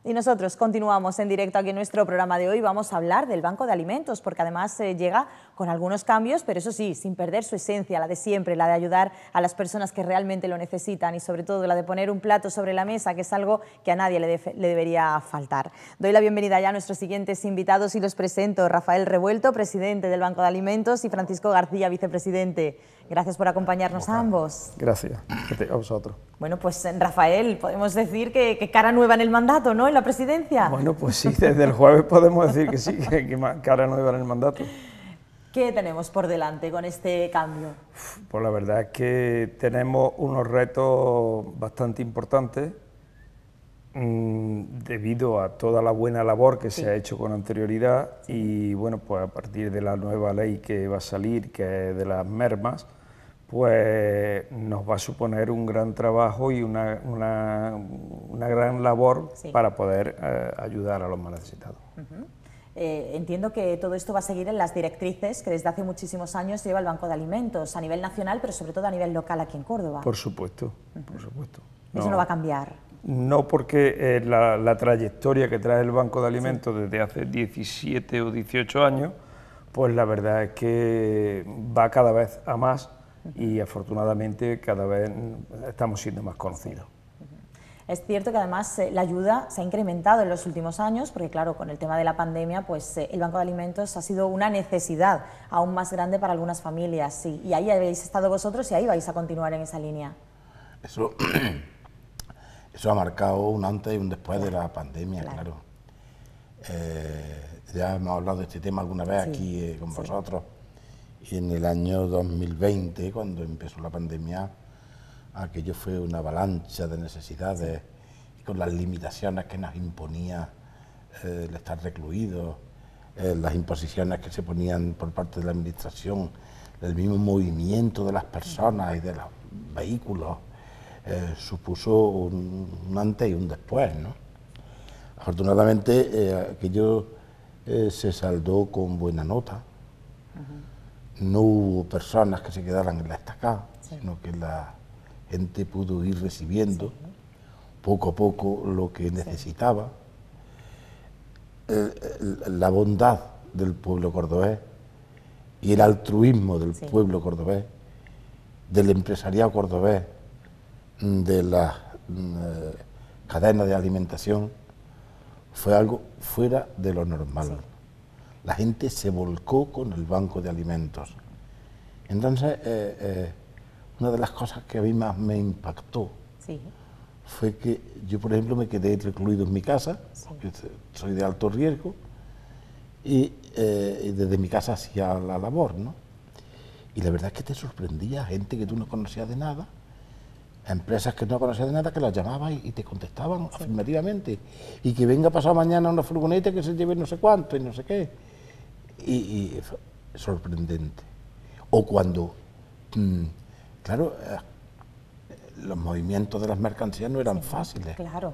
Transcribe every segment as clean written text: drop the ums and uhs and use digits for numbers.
Y nosotros continuamos en directo aquí en nuestro programa de hoy. Vamos a hablar del Banco de Alimentos, porque además llega con algunos cambios, pero eso sí, sin perder su esencia, la de siempre, la de ayudar a las personas que realmente lo necesitan y sobre todo la de poner un plato sobre la mesa, que es algo que a nadie le debería faltar. Doy la bienvenida ya a nuestros siguientes invitados y los presento. Rafael Revuelto, presidente del Banco de Alimentos, y Francisco García, vicepresidente. Gracias por acompañarnos a ambos. Gracias a vosotros. Bueno, pues Rafael, podemos decir que cara nueva en el mandato, ¿no?, en la presidencia. Bueno, pues sí, desde el jueves podemos decir que sí, que cara nueva en el mandato. ¿Qué tenemos por delante con este cambio? Pues la verdad es que tenemos unos retos bastante importantes debido a toda la buena labor que se ha hecho con anterioridad y bueno, pues a partir de la nueva ley que va a salir, que es de las mermas, pues nos va a suponer un gran trabajo y una gran labor para poder ayudar a los más necesitados. Entiendo que todo esto va a seguir en las directrices que desde hace muchísimos años lleva el Banco de Alimentos, a nivel nacional, pero sobre todo a nivel local aquí en Córdoba. Por supuesto, por supuesto. Eso no va a cambiar. No, porque la trayectoria que trae el Banco de Alimentos desde hace 17 o 18 años, pues la verdad es que va cada vez a más y afortunadamente cada vez estamos siendo más conocidos. Es cierto que además la ayuda se ha incrementado en los últimos años, porque claro, con el tema de la pandemia, pues el Banco de Alimentos ha sido una necesidad aún más grande para algunas familias. Y ahí habéis estado vosotros y ahí vais a continuar en esa línea. Eso ha marcado un antes y un después de la pandemia, claro. Ya hemos hablado de este tema alguna vez aquí con vosotros. Y en el año 2020, cuando empezó la pandemia, aquello fue una avalancha de necesidades y con las limitaciones que nos imponía el estar recluidos, las imposiciones que se ponían por parte de la administración, el mismo movimiento de las personas y de los vehículos, supuso un antes y un después, ¿no? Afortunadamente aquello se saldó con buena nota. No hubo personas que se quedaran en la estacada, sino que la gente pudo ir recibiendo poco a poco lo que necesitaba. La bondad del pueblo cordobés y el altruismo del pueblo cordobés, del empresariado cordobés, de las cadenas de alimentación, fue algo fuera de lo normal. La gente se volcó con el Banco de Alimentos. Entonces, una de las cosas que a mí más me impactó fue que yo, por ejemplo, me quedé recluido en mi casa, porque soy de alto riesgo, y desde mi casa hacía la labor, ¿no? Y la verdad es que te sorprendía gente que tú no conocías de nada, empresas que no conocías de nada, que las llamabas y te contestaban afirmativamente, y que venga pasado mañana una furgoneta que se lleve no sé cuánto y no sé qué, y sorprendente. O cuando, claro, los movimientos de las mercancías no eran fáciles. Claro.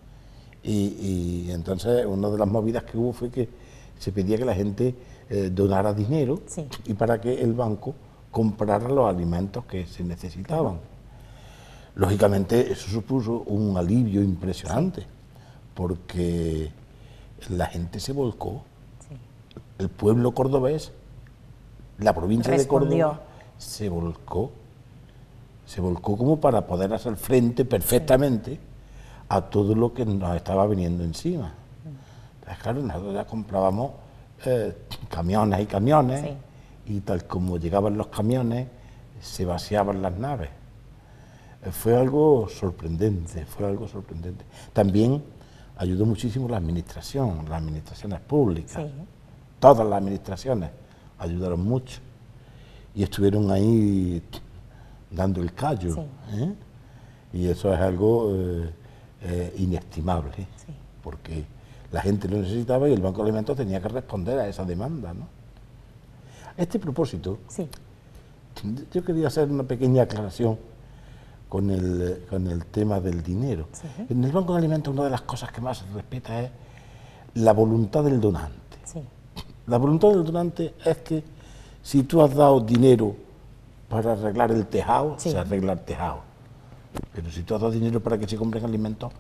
Y entonces una de las movidas que hubo fue que se pedía que la gente donara dinero y para que el banco comprara los alimentos que se necesitaban. Lógicamente eso supuso un alivio impresionante, porque la gente se volcó, el pueblo cordobés, la provincia de Córdoba se volcó como para poder hacer frente perfectamente a todo lo que nos estaba viniendo encima. Entonces, claro, nosotros ya comprábamos camiones y camiones, y tal como llegaban los camiones, se vaciaban las naves. Fue algo sorprendente, También ayudó muchísimo la administración, las administraciones públicas. Todas las administraciones ayudaron mucho y estuvieron ahí dando el callo. Y eso es algo inestimable, porque la gente lo necesitaba y el Banco de Alimentos tenía que responder a esa demanda, ¿no? A este propósito, yo quería hacer una pequeña aclaración con el tema del dinero. En el Banco de Alimentos una de las cosas que más se respeta es la voluntad del donante. La voluntad del donante es que si tú has dado dinero para arreglar el tejado, se arregla el tejado. Pero si tú has dado dinero para que se compren alimentos,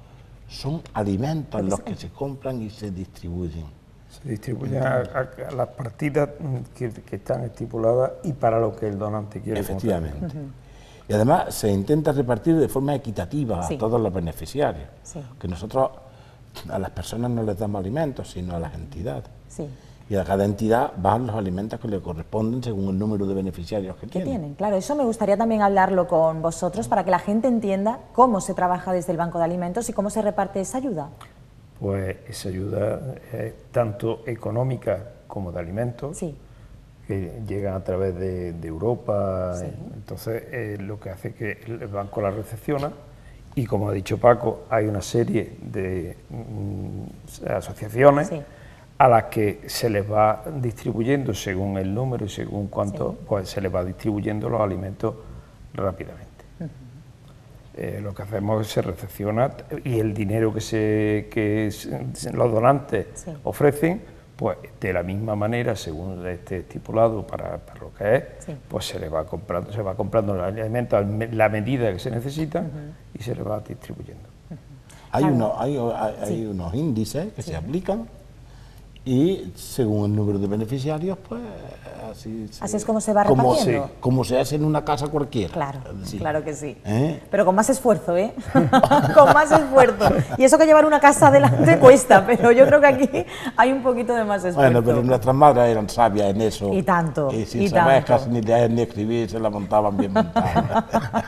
son alimentos los que se compran y se distribuyen. Se distribuyen a las partidas que están estipuladas y para lo que el donante quiere. Efectivamente. Y además se intenta repartir de forma equitativa a todos los beneficiarios. Que nosotros a las personas no les damos alimentos, sino a las entidades. Y a cada entidad van los alimentos que le corresponden según el número de beneficiarios que tienen. Claro, eso me gustaría también hablarlo con vosotros para que la gente entienda cómo se trabaja desde el Banco de Alimentos y cómo se reparte esa ayuda. Pues esa ayuda es tanto económica como de alimentos, que llegan a través de Europa. Entonces lo que hace que el banco la recepciona y, como ha dicho Paco, hay una serie de asociaciones a las que se les va distribuyendo según el número y según cuánto, pues se les va distribuyendo los alimentos rápidamente. Lo que hacemos es que se recepciona y el dinero que los donantes ofrecen, pues de la misma manera, según esté estipulado para lo que es, pues se va comprando los alimentos a la medida que se necesitan y se les va distribuyendo. Hay unos índices que se aplican y según el número de beneficiarios, pues así es como se va repartiendo. Como se hace en una casa cualquiera. Claro, claro que sí. Pero con más esfuerzo, ¿eh? Con más esfuerzo. Y eso que llevar una casa adelante cuesta, pero yo creo que aquí hay un poquito de más esfuerzo. Bueno, pero nuestras madres eran sabias en eso. Y tanto. Y sin saber casi ni leer ni escribir, se la montaban bien montada.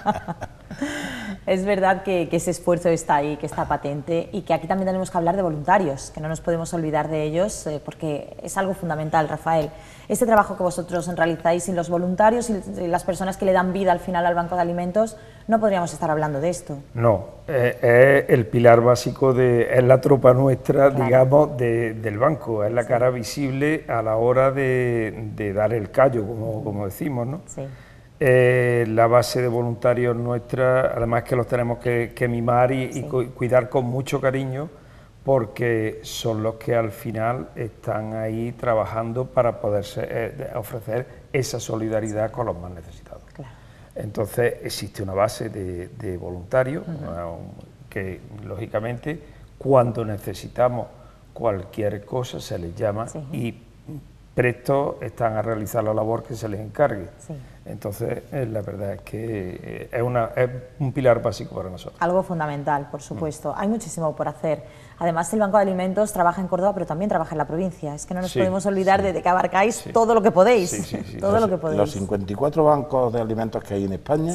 Es verdad que ese esfuerzo está ahí, que está patente, y que aquí también tenemos que hablar de voluntarios, que no nos podemos olvidar de ellos, porque es algo fundamental, Rafael. Este trabajo que vosotros realizáis, sin los voluntarios y las personas que le dan vida al final al Banco de Alimentos, no podríamos estar hablando de esto. No, es el pilar básico, es la tropa nuestra, digamos, del banco, es la cara visible a la hora de dar el callo, como decimos, ¿no? La base de voluntarios nuestra, además que los tenemos que mimar y cuidar con mucho cariño, porque son los que al final están ahí trabajando para poder ofrecer esa solidaridad con los más necesitados. Entonces existe una base de voluntarios que, lógicamente, cuando necesitamos cualquier cosa se les llama y prestos están a realizar la labor que se les encargue. Entonces, la verdad es que es un pilar básico para nosotros. Algo fundamental, por supuesto. Hay muchísimo por hacer. Además, el Banco de Alimentos trabaja en Córdoba, pero también trabaja en la provincia. Es que no nos podemos olvidar de que abarcáis todo lo que podéis. Todo lo que podéis. Los 54 bancos de alimentos que hay en España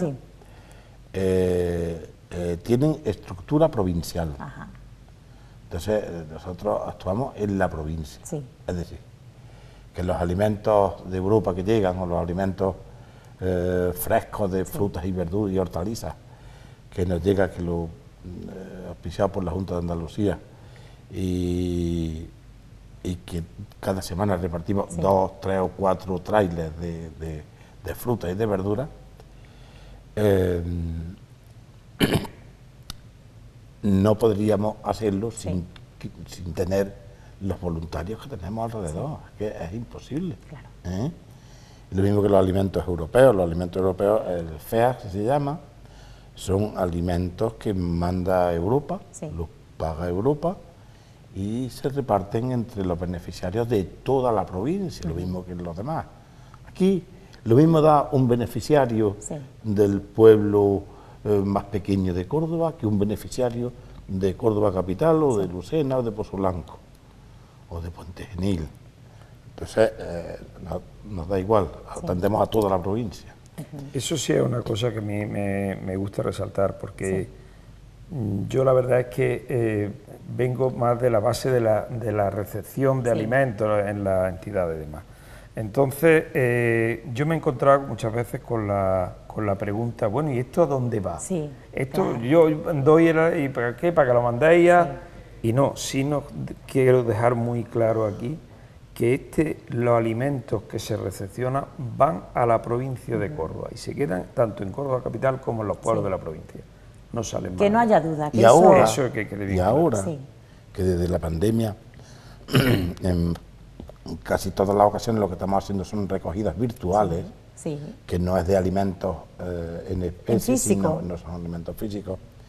tienen estructura provincial. Entonces, nosotros actuamos en la provincia. Es decir, que los alimentos de Europa que llegan, o los alimentos frescos de frutas y verduras y hortalizas que nos llega, que lo auspiciado por la Junta de Andalucía y que cada semana repartimos 2, 3 o 4 trailers de frutas y de verduras, no podríamos hacerlo sin tener los voluntarios que tenemos alrededor, que es imposible. Lo mismo que los alimentos europeos. Los alimentos europeos, el FEA, que se llama, son alimentos que manda Europa, los paga Europa y se reparten entre los beneficiarios de toda la provincia, lo mismo que los demás. Aquí lo mismo da un beneficiario del pueblo más pequeño de Córdoba que un beneficiario de Córdoba capital o de Lucena o de Pozo Blanco o de Puente Genil. Entonces, nos da igual, atendemos a toda la provincia. Eso sí es una cosa que a mí me gusta resaltar, porque yo la verdad es que vengo más de la base de la recepción de alimentos en las entidades y demás. Entonces, yo me he encontrado muchas veces con la pregunta, bueno, ¿y esto a dónde va? Esto yo doy, ¿y para qué? ¿Para que lo mandéis a...? Y no, quiero dejar muy claro aquí que los alimentos que se recepcionan van a la provincia de Córdoba y se quedan tanto en Córdoba capital como en los pueblos de la provincia. No salen más. Que no haya duda. Y ahora, que desde la pandemia, en casi todas las ocasiones lo que estamos haciendo son recogidas virtuales, que no es de alimentos en especie, sino no son alimentos físicos,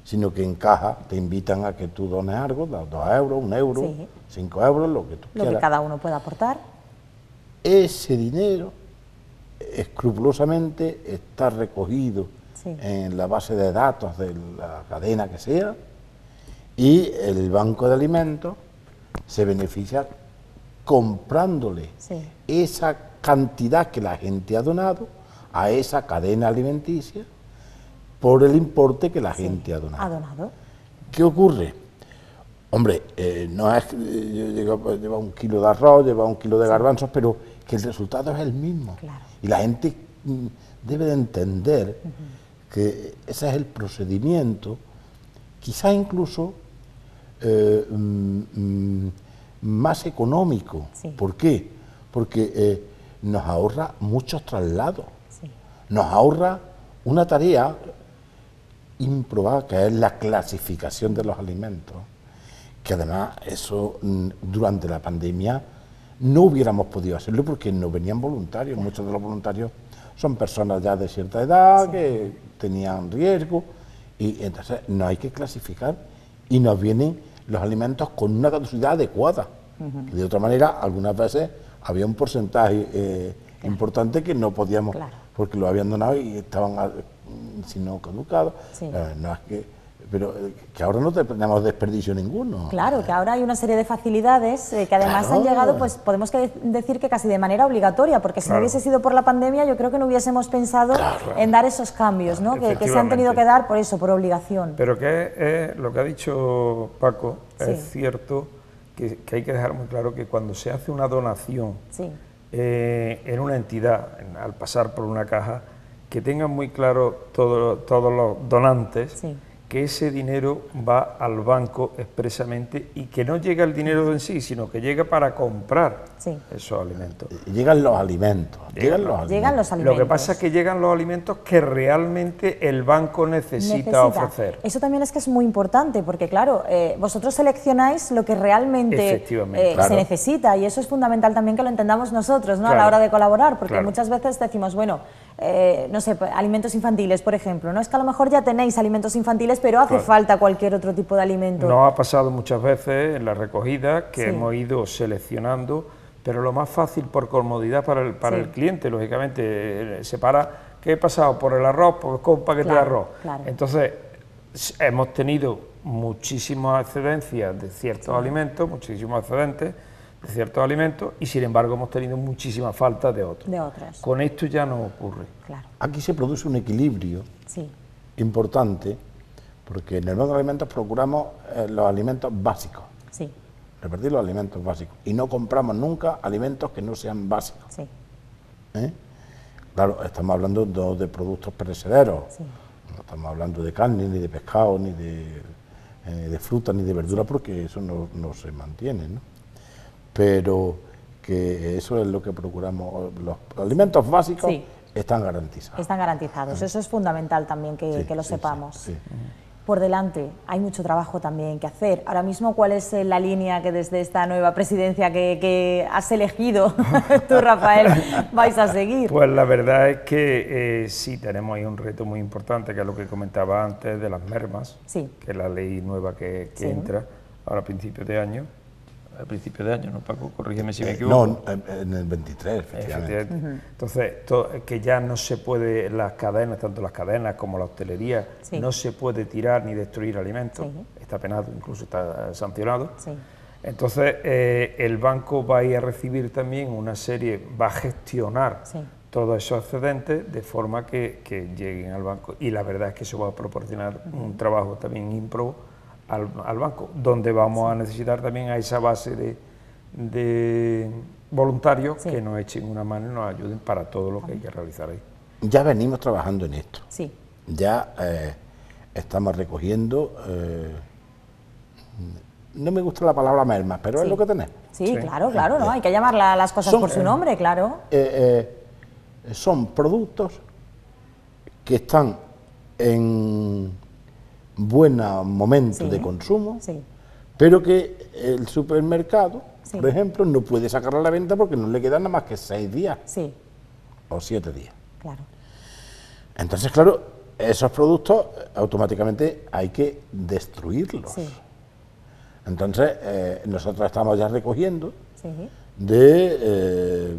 sino que en caja te invitan a que tú dones algo, 2 euros, 1 euro, Sí. 5 euros, lo que tú Lo quieras. que cada uno pueda aportar. Ese dinero escrupulosamente está recogido Sí. en la base de datos de la cadena que sea, y el Banco de Alimentos se beneficia comprándole Sí. esa cantidad que la gente ha donado a esa cadena alimenticia por el importe que la gente ha donado. Ha donado. ¿Qué ocurre? Hombre, no es que lleva 1 kilo de arroz, lleva 1 kilo de garbanzos, pero que el resultado es el mismo. Claro. Y la gente debe de entender que ese es el procedimiento, quizá incluso más económico. Sí. ¿Por qué? Porque nos ahorra muchos traslados, Sí. nos ahorra una tarea improbable, que es la clasificación de los alimentos, que además eso durante la pandemia no hubiéramos podido hacerlo porque no venían voluntarios. Muchos de los voluntarios son personas ya de cierta edad, Sí. que tenían riesgo, y entonces no hay que clasificar y nos vienen los alimentos con una caducidad adecuada. De otra manera, algunas veces había un porcentaje importante que no podíamos, Claro. porque lo habían donado y estaban si no caducados. Sí. No es pero que ahora no tenemos desperdicio ninguno. Claro, que ahora hay una serie de facilidades que además Claro. han llegado, pues podemos decir que casi de manera obligatoria, porque si no Claro. hubiese sido por la pandemia, yo creo que no hubiésemos pensado en dar esos cambios, ¿no? Que se han Efectivamente. tenido que dar por eso, por obligación. Pero que lo que ha dicho Paco Sí. es cierto, que hay que dejar muy claro que cuando se hace una donación Sí, en una entidad, al pasar por una caja, que tengan muy claro todos los donantes sí. que ese dinero va al banco expresamente y que no llega el dinero en sí, sino que llega para comprar Sí. esos alimentos. Llegan los alimentos. Llegan los alimentos. Lo que pasa es que llegan los alimentos que realmente el banco necesita ofrecer. Eso también es que es muy importante, porque claro, vosotros seleccionáis lo que realmente Efectivamente, se claro. necesita, y eso es fundamental también que lo entendamos nosotros, ¿no? A la Claro. hora de colaborar, porque Claro. muchas veces decimos, bueno, no sé, alimentos infantiles, por ejemplo, ¿no? Es que a lo mejor ya tenéis alimentos infantiles, pero hace Claro. falta cualquier otro tipo de alimento. Nos ha pasado muchas veces en la recogida que Sí. hemos ido seleccionando, pero lo más fácil por comodidad para Sí. el cliente, lógicamente, separa, ¿qué he pasado? Por el arroz, pues con un paquete de Claro, arroz. claro. Entonces, hemos tenido muchísimas excedencias de ciertos alimentos, muchísimos excedentes de ciertos alimentos, y sin embargo hemos tenido muchísima falta de otros. De otros. Con esto ya no ocurre. Claro, Aquí se produce un equilibrio sí, importante, porque en el Banco de Alimentos procuramos los alimentos básicos, sí, repartir los alimentos básicos, y no compramos nunca alimentos que no sean básicos. sí, ¿eh? Claro, estamos hablando no de productos perecederos, sí. no estamos hablando de carne, ni de pescado, ni de fruta, ni de verdura, porque eso no se mantiene, ¿no? Pero que eso es lo que procuramos. Los alimentos básicos Sí. están garantizados. Están garantizados. Eso es fundamental también que, Sí, que lo sí, sepamos. sí, sí. Por delante hay mucho trabajo también que hacer. Ahora mismo, ¿cuál es la línea que desde esta nueva presidencia que has elegido tú, Rafael, vais a seguir? Pues la verdad es que sí, tenemos ahí un reto muy importante, que es lo que comentaba antes de las mermas, Sí. que es la ley nueva que Sí. entra ahora a principios de año. A principios de año, ¿no, Paco? Corrígeme si me equivoco. No, en el 23, efectivamente. Efectivamente. Entonces, que ya no se puede, las cadenas, tanto las cadenas como la hostelería, Sí. no se puede tirar ni destruir alimentos, Sí. está penado, incluso está sancionado. Sí. Entonces, el banco va a ir a recibir también una serie, va a gestionar Sí. todos esos excedentes de forma que lleguen al banco, y la verdad es que eso va a proporcionar un trabajo también ímprobo al banco, donde vamos a necesitar también a esa base de voluntarios Sí. que nos echen una mano y nos ayuden para todo lo que hay que realizar ahí. Ya venimos trabajando en esto. Sí, Ya estamos recogiendo, no me gusta la palabra mermas, pero Sí. es lo que tenemos. sí, Sí. claro, claro, ¿no? Hay que llamar las cosas Son- por su nombre, claro. Son productos que están en buen momento Sí. de consumo, Sí, pero que el supermercado, Sí. por ejemplo, no puede sacar a la venta porque no le quedan nada más que 6 días sí, o 7 días. claro. Entonces, claro, esos productos automáticamente hay que destruirlos. Sí. Entonces, nosotros estamos ya recogiendo Sí. de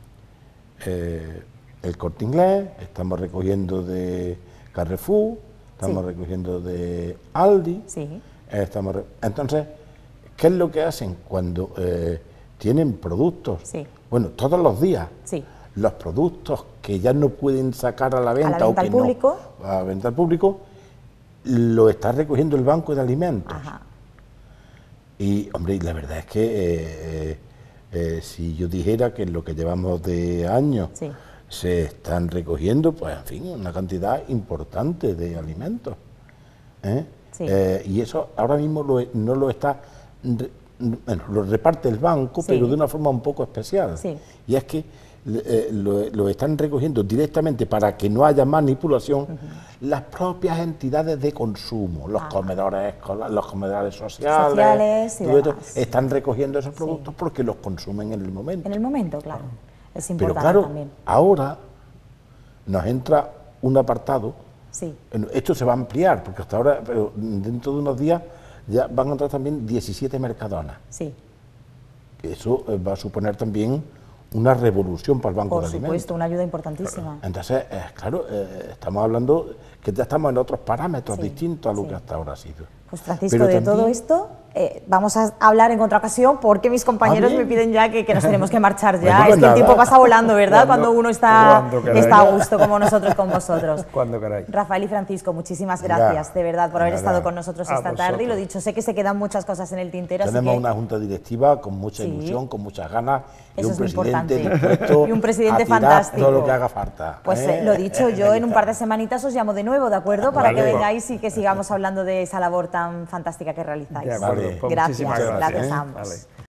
el Corte Inglés, estamos recogiendo de Carrefour, estamos recogiendo de Aldi. Sí. Entonces, ¿qué es lo que hacen cuando tienen productos? Sí. Bueno, todos los días. Sí. Los productos que ya no pueden sacar a la venta, o que al público. no a la venta al público, lo está recogiendo el Banco de Alimentos. Ajá. Y, hombre, la verdad es que si yo dijera que en lo que llevamos de años Sí. se están recogiendo, pues, en fin, una cantidad importante de alimentos. Sí. Y eso ahora mismo no lo está... Bueno, lo reparte el banco, Sí. pero de una forma un poco especial. Sí. Y es que lo están recogiendo directamente para que no haya manipulación las propias entidades de consumo, los comedores escolares, los comedores sociales y todo esto, demás. están recogiendo esos productos porque los consumen en el momento. En el momento, claro. Es Pero importante claro, también. ahora nos entra un apartado. Sí. Esto se va a ampliar, porque hasta ahora, pero dentro de unos días, ya van a entrar también 17 mercadonas. Sí. Eso va a suponer también una revolución para el Banco Por de Alimentos. supuesto, una ayuda importantísima. Entonces, claro, estamos hablando que ya estamos en otros parámetros Sí, distintos a lo sí. que hasta ahora ha sido. Pues Francisco, Pero de también- todo esto vamos a hablar en otra ocasión porque mis compañeros bien. me piden ya que nos tenemos que marchar ya. Bueno, Es pues que el nada. tiempo pasa volando, ¿verdad? Cuando uno está cuando queráis. a gusto como nosotros con vosotros. Cuando queráis. Rafael y Francisco, muchísimas Venga, gracias de verdad por haber nada. estado con nosotros A esta tarde. Y lo vosotros. dicho, sé que se quedan muchas cosas en el tintero, así Tenemos que una junta directiva con mucha Sí. ilusión, con muchas ganas, y Eso un es muy presidente importante. dispuesto Y un presidente a tirar fantástico. todo lo que haga falta. pues lo dicho, yo en un par de semanitas os llamo de nuevo, ¿de acuerdo? Para que Vale. vengáis y que sigamos hablando de esa labor tan fantástica que realizáis. De acuerdo. Vale. Pues Gracias, muchísimas gracias gracias. a ambos. Vale.